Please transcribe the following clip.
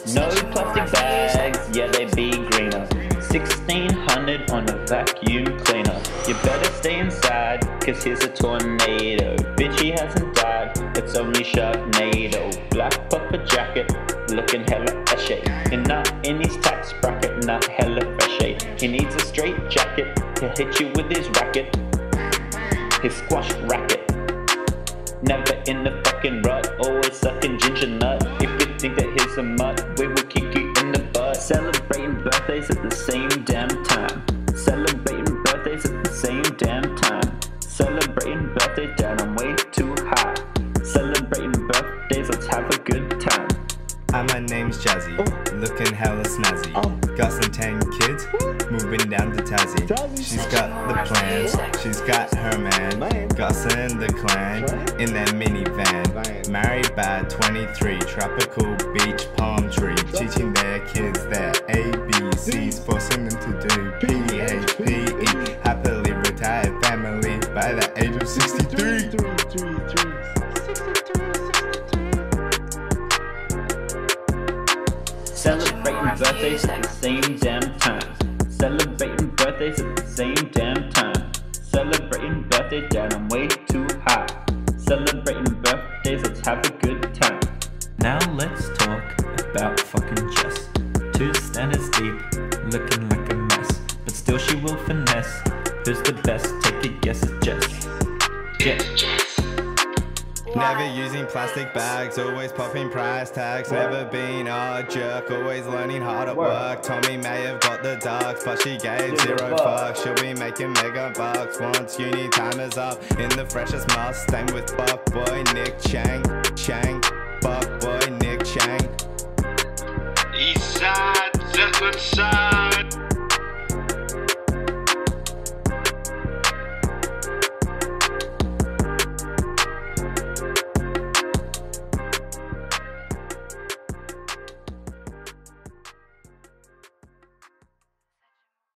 No plastic bags, yeah they be greener. 1600 on a vacuum cleaner. You better stay inside, cause here's a tornado. Bitch, he hasn't died, it's only Sharknado. Black puffer jacket, looking hella eshay. And not in his tax bracket, not hella freshy. He needs a straight jacket to hit you with his racket. His squash racket. Never in the fucking rut, always sucking ginger nut. If you think that he's a mutt, we will kick you in the butt. Celebrating birthdays at the same damn time. Celebrating birthdays at the same damn time. Celebrating birthdays down, I'm way too high. Celebrating birthdays, let's have a good time. Hi, my name's Jazzy, looking hella snazzy. Got some 10 kids, moving down to Tassie. She's got the plans, she's got her man. Gossin the clan, in that minivan. Married by 23, tropical beach palm tree. Teaching their kids their ABCs, forcing them to do PHPE. Happily retired family by the age of 63. Celebrating birthdays at the same damn time. Celebrating birthdays at the same damn time. Celebrating birthday down, I'm way too high. Celebrating birthdays, let's have a good time. Now let's talk about fucking Jess. 2 standards deep, looking like a mess. But still she will finesse. Who's the best? Take a guess at Jess. Jess. Never using plastic bags, always popping price tags. Never been a jerk, always learning hard at work. Tommy may have got the ducks, but she gave 0 fucks. She'll be making mega bucks once uni time is up. In the freshest Mustang with Buck Boy Nick Chang. Buck Boy Nick Chang. Eastside, Zeppelin side.